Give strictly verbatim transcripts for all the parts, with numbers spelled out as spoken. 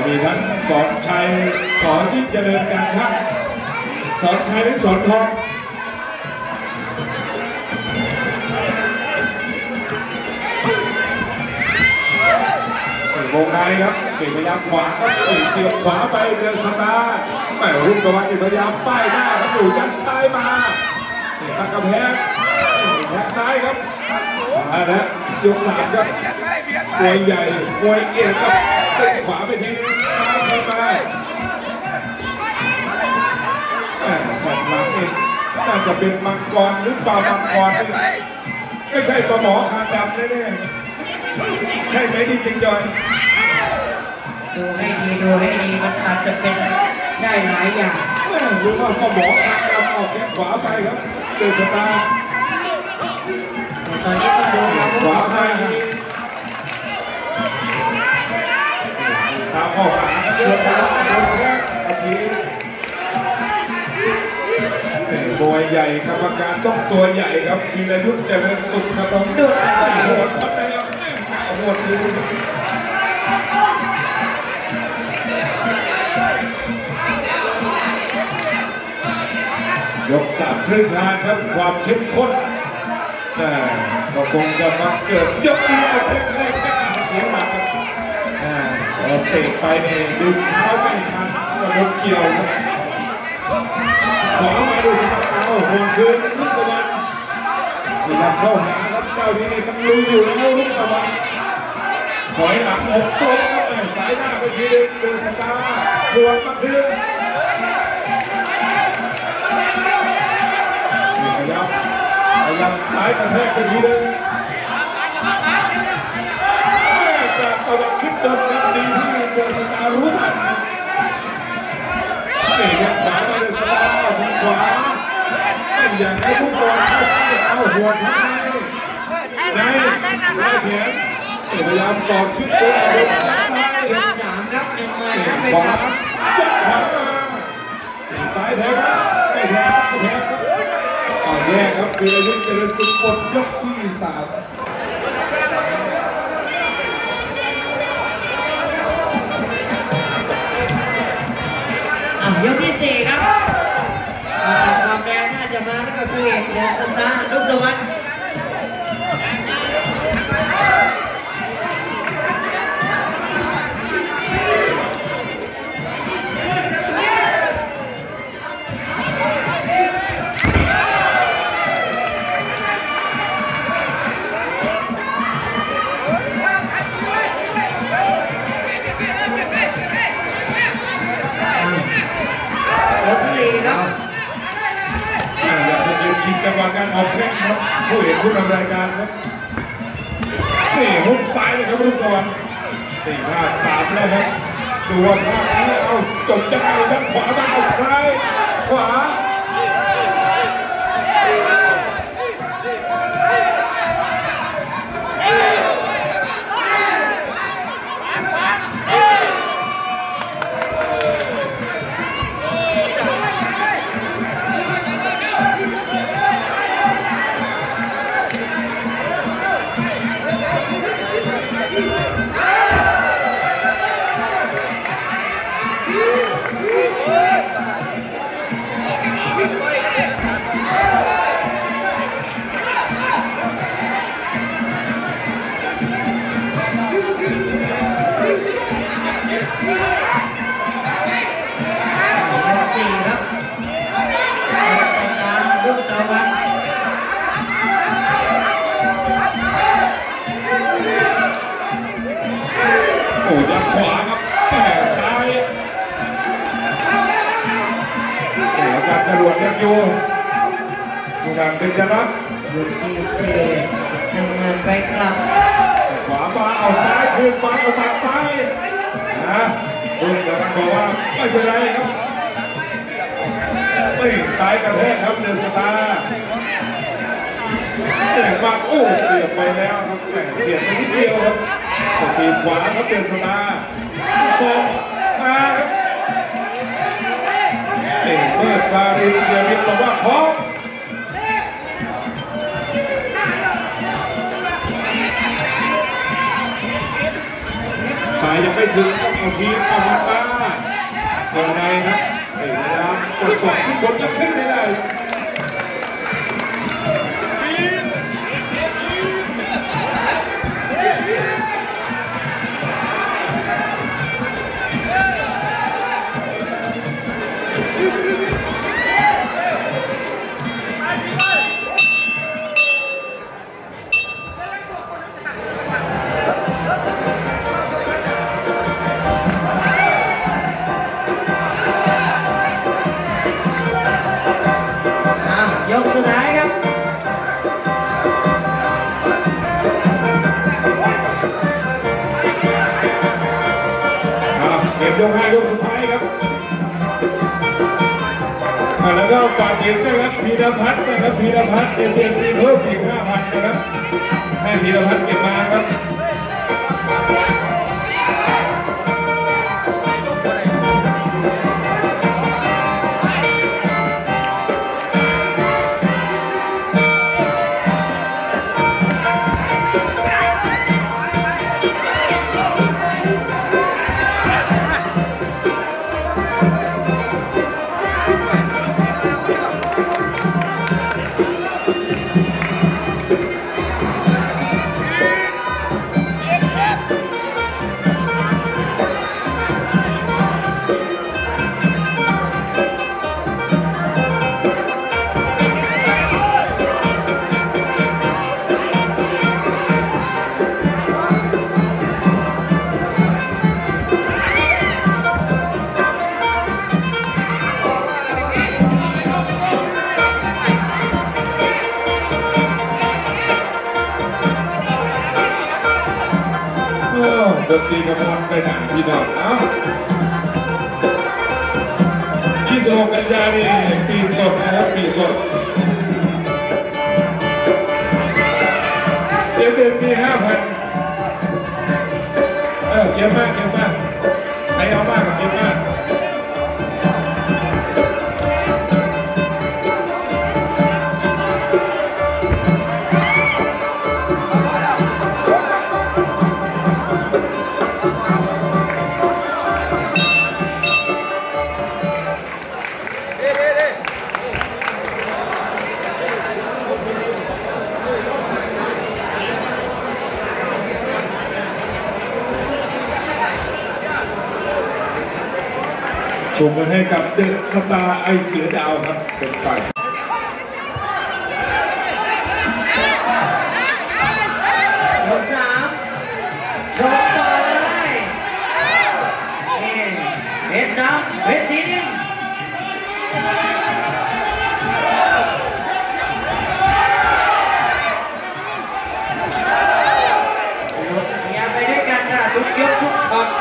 มีทั้งสอนชัยสอนที่เจริญการช่างสอนชัยและสอนทองวงในครับเก่งพยายามขวาครับเสียบขวาไปเดินสตาร์แม่รุ่งตะวันพยายามป้ายหน้าครับอยู่ยัดซ้ายมาตั้งกำแพงแทงซ้ายครับมาแล้วยกสามครับมวยใหญ่มวยเอกครับเตะขวาไปทีซ้ายเข้ามาแต่หลังเองน่าจะเป็นมังกรหรือเปล่ามังกรไม่ใช่ปลาหมอคางดำแน่ๆใช่ไหมนี่จริงจอยดูให้ดีดูให้ดีมันอาจจะเป็นได้หลายอย่างรู้ว่าปลาหมอคางดำออกแข้งขวาไปครับเดินสตาร์ตอนนี้ต้องดูขวาไปตามออกหาเชือกสาวโดนแข้งอาทิตย์มวยใหญ่กรรมการต้องตัวใหญ่ครับวีรยุทธ์เจริญสุขครับสมดุลโหดพัดได้ครับโหดดูยกสามครึ่งทางครับความเข้มข้นแต่ก็คงจะมาเกิดยกนี้เอาเล็กเล็กเสียหลักครับเตะไปเนี่ยดึงเท้าไม่ทันระบบเกี่ยวขวามาดูสิเอาหัวคืนลูกตะวันพยายามเข้าหาครับเจ้าที่นี่ต้องลุยอยู่แล้วลูกตะวันถอยหลังหกตัวครับสายหน้าไปทีเดินเดินสตาร์ดวลมาคืนพยายามพยายามสายกระแทกไปทีเดินแต่ตะวันคิดโดนกันดีที่เดินสตาร์รู้ทันนี่ยังขวามาเดินสตาร์ทางขวาไม่อยากให้ผู้บอลเข้าใกล้เอาหัวทั้งในในไล่แขนพยายามสอดขึ้นบนบนซ้ายสามครับหนึ่งมาขวายัดขวามาซ้ายแทงไม่แทงไม่แทงครับเอาแยกครับวีรยุทธ์เจริญสุขหมดยกที่สามยกที่สี่ครับความแรงน่าจะมาแล้วก็คู่เอกเดอะสตาร์ลูกตะวันยกสี่ครับอยากจะเจอชิงจังหวะการออกแข้งครับผู้เอกผู้นำรายการครับนี่หุบซ้ายเลยครับลูกตะวันตีพลาดสามแล้วครับดูว่าพลาดนี้เอาจบจะเอาด้านขวามาเอาซ้ายขวาสี่ครับสตาร์ลูกตะวันโอ้ยัดขวาครับแต่ซ้ายโอ้การจรวดยังอยู่ผู้นำเป็นชนะยกที่สี่หนึ่งเงินไปกลับขวามาเอาซ้ายคืนมาเอาหมัดซ้ายนะคุณกำลังบอกว่าไม่เป็นไรครับไม่ซ้ายกระแทกครับเดินสตาร์แหลกมากโอ้เสียบไปแล้วครับแหลกเสียบไปนิดเดียวครับตีขวาครับเดินสตาร์สองมาครับเตะเปิดมาเรียนเสียมิตรบอกว่าพร้อมสายยังไม่ถึงครับเอาทีมเอาหันมาเดินในครับเอกนะครับจะสอบขึ้นบนจะขึ้นไม่ได้ยกสุดท้ายครับเกมยกห้ายกสุดท้ายครับแล้วก็ฝากเกมด้วยครับพีรพัฒน์นะครับพีรพัฒน์เตรียมเตรียมมีเพิ่มอีกห้าพันนะครับให้พีรพัฒน์เก็บมาครับดนตรีกระมวลไปหนาพี่น้องเอ้ายี่สิบหกกันยานี่ปีสดนะครับปีสดเดือนเดือนมีห้าพันเออเยอะมากเยอะมากใครเอามากกับเยอะมากชมกันให้กับเดอะสตาร์ไอเสือดาวครับเป็นฝ่ายยกสามชมต่อเลยเพชรดำเพชรสีนินลุ้นเชียร์ไปด้วยกันค่ะทุกยกทุกช็อต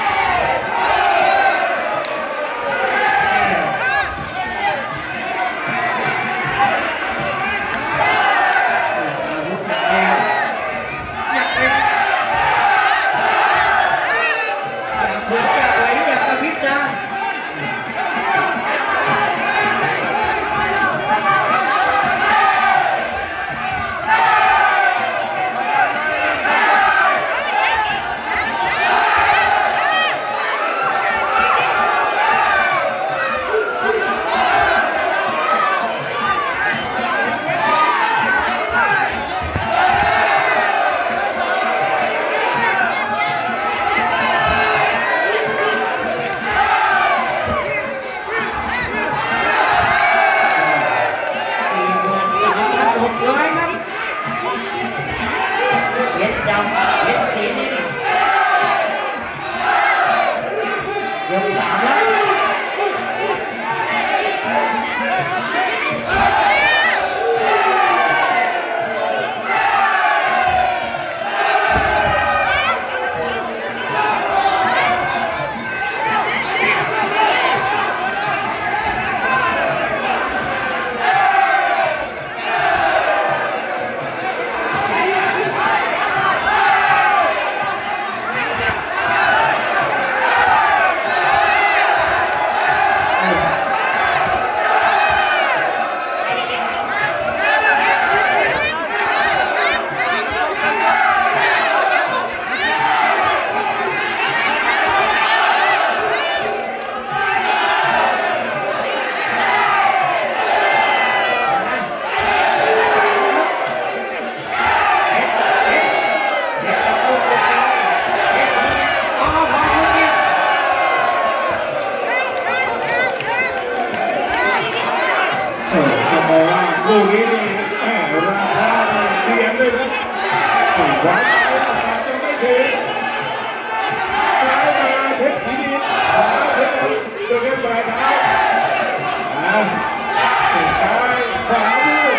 ยกสามแล้ว ยวางไปประกาศจะไม่ถึงซ้ายมาเพชรศรีดินขวาเพชรดำเดินปลายเท้าซ้ายขวามือ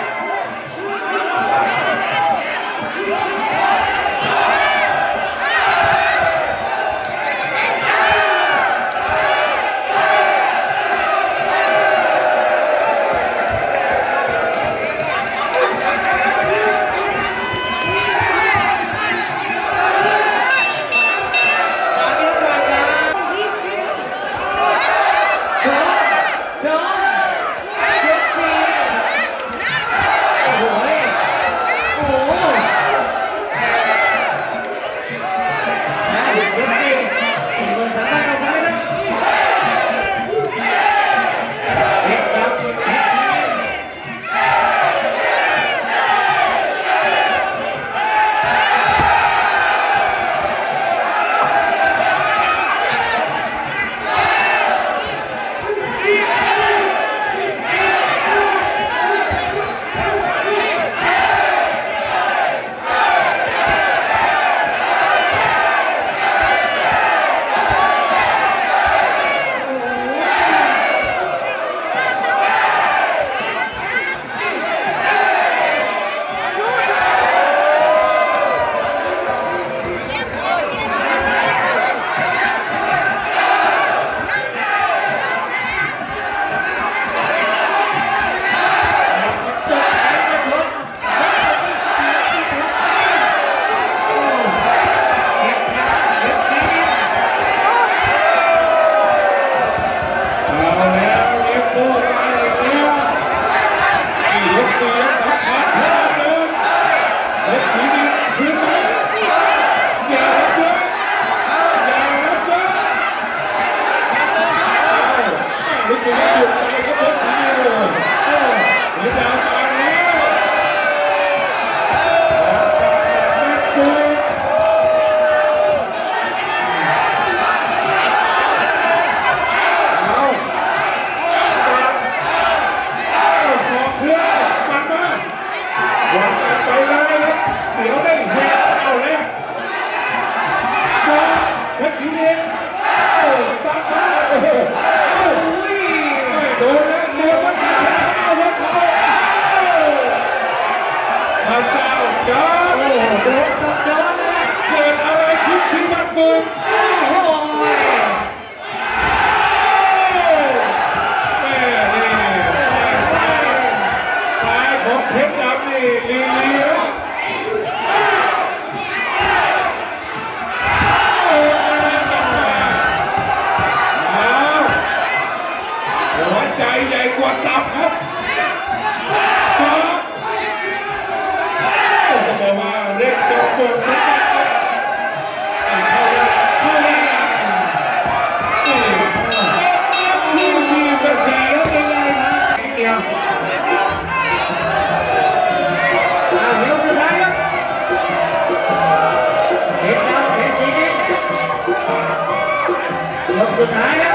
สุดท้ายครับ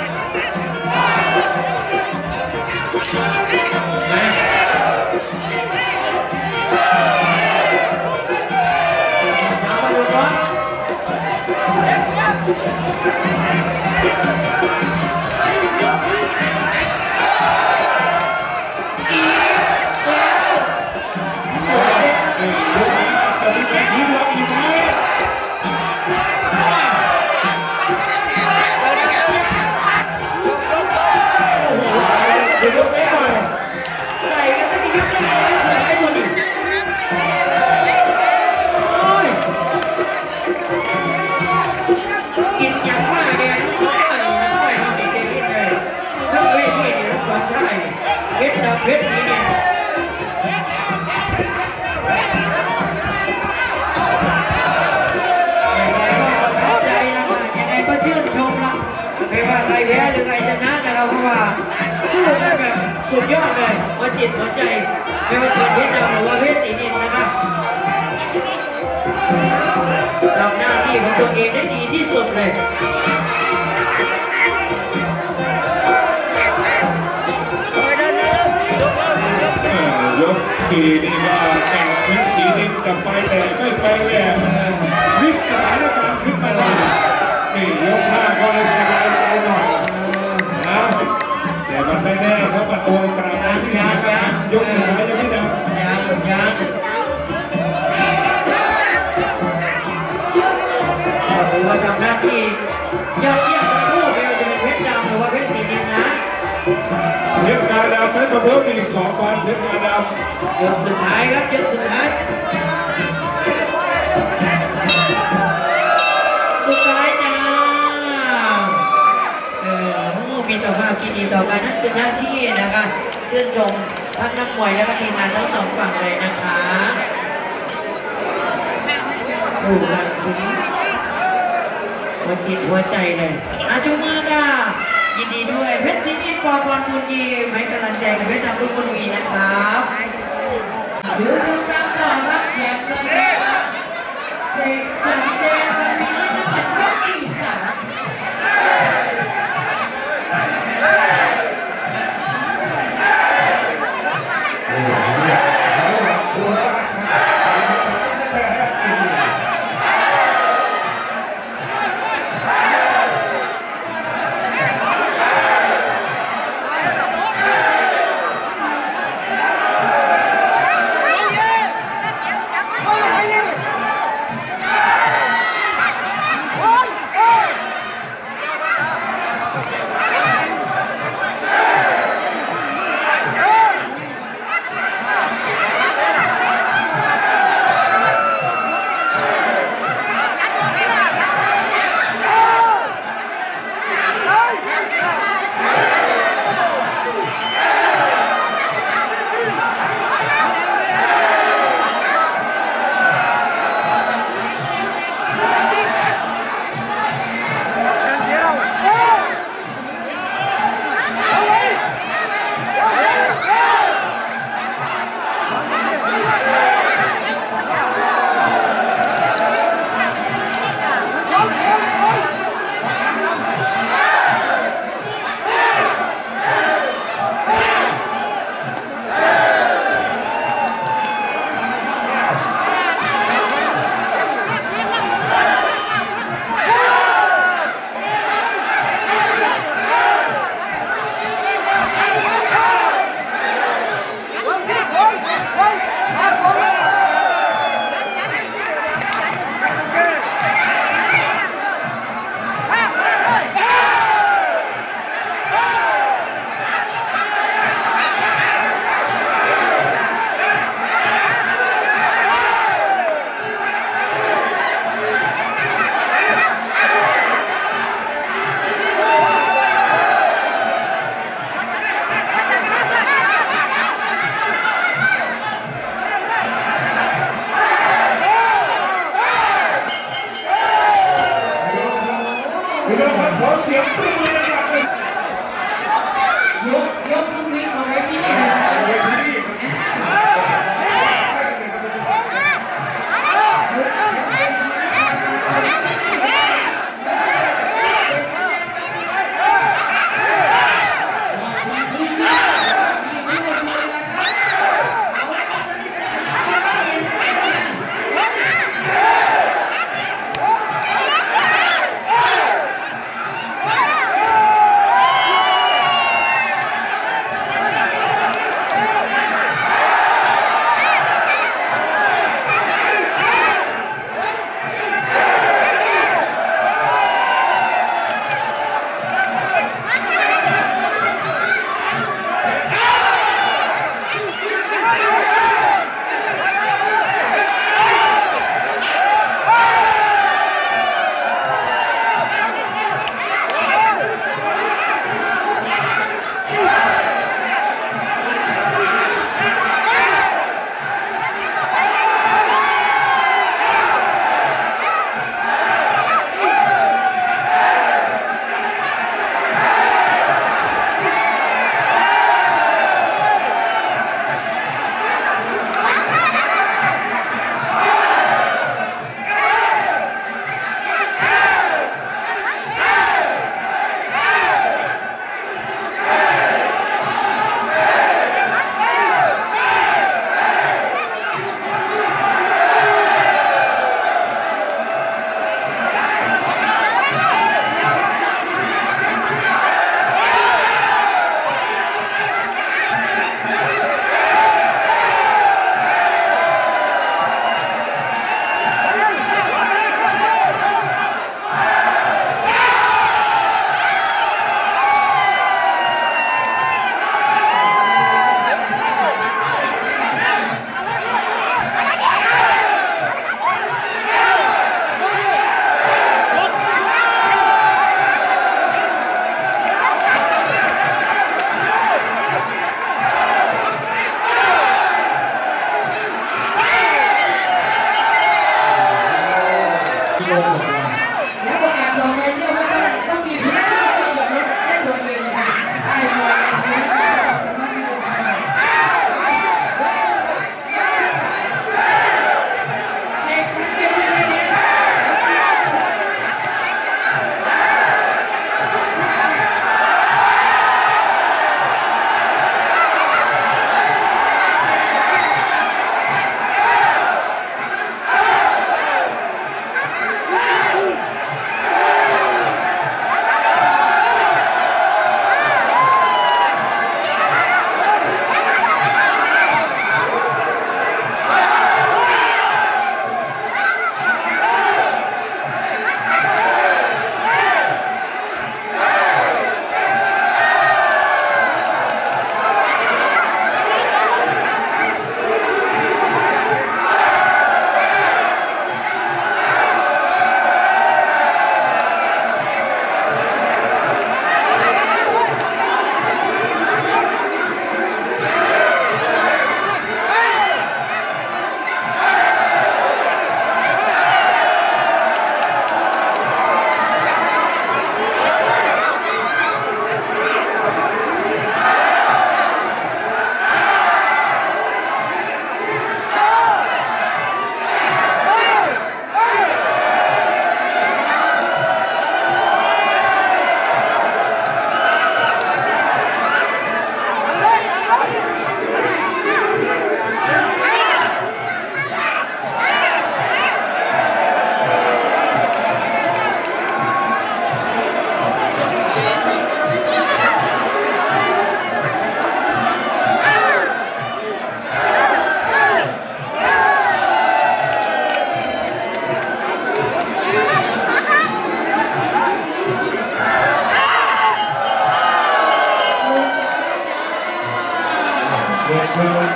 สามพันลูกบอลเพชรสีเนี่ยใจนะยังไงก็ชื่นชมนะไม่ว่าใครแพ้หรือใครชนะนะครับเพราะว่าสู้กันแบบสุดยอดเลยหัวจิตหัวใจไม่ว่าจะเป็นเพชรดำหรือว่าเพชรสีนินนะครับทำหน้าที่ของตัวเองได้ดีที่สุดเลยยกสีนี่ก็แต่งพิษสีนินจะไปแต่ไม่ไปแหวกวิกสถานการณ์ขึ้นมาเลยนี่ยกห้าก็เลยสบายใจหน่อยนะแต่มันไม่แน่ครับประตูกลับมาที่ยางยกสุดท้ายยังไม่ดับยังยังถือว่าทำหน้าที่ยอดเยี่ยมทั้งคู่ไม่ว่าจะเป็นเพชรดำหรือว่าเพชรสีนินนะเพชรกาดำเพชรมาเพิ่มอีกสองพันเพชรกาดำยกสุดท้ายครับยกสุดท้ายสุดท้ายจ้าเออมีต่อภาพที่ดีต่อกันนั่นคือหน้าที่นะคะชื่นชมทั้งนักมวยและทีมงานทั้งสองฝั่งเลยนะคะสู้กันถึงหัวจิตหัวใจเลยอาชูมือค่ะยินดีด้วยเพชรศรีนินปอพรบุญยีให้กำลังใจกับเพชรดำลูกบุญวีนะครับเดี๋ยวชมกันต่อครับแถมเลยครับเสกสรรแดงวันนี้น้ำมันเพชรอีสาน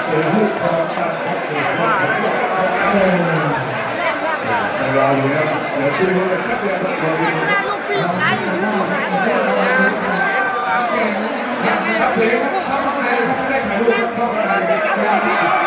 เสียลูกคอตัดรออยู่นะเดี๋ยวช่วยกันแป๊บเดียวครับรออยู่ครับเสียงครับเข้าข้างในครับไม่ได้ถ่ายรูปครับเข้าข้างใน